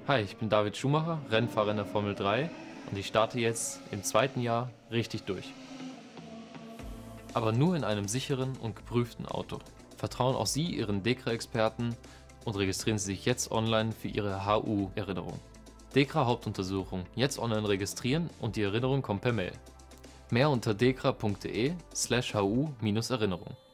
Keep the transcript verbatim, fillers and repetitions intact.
Hi, ich bin David Schumacher, Rennfahrer in der Formel drei und ich starte jetzt im zweiten Jahr richtig durch. Aber nur in einem sicheren und geprüften Auto. Vertrauen auch Sie Ihren DEKRA-Experten und registrieren Sie sich jetzt online für Ihre H U-Erinnerung. DEKRA-Hauptuntersuchung. Jetzt online registrieren und die Erinnerung kommt per Mail. Mehr unter dekra punkt de slash hu Erinnerung.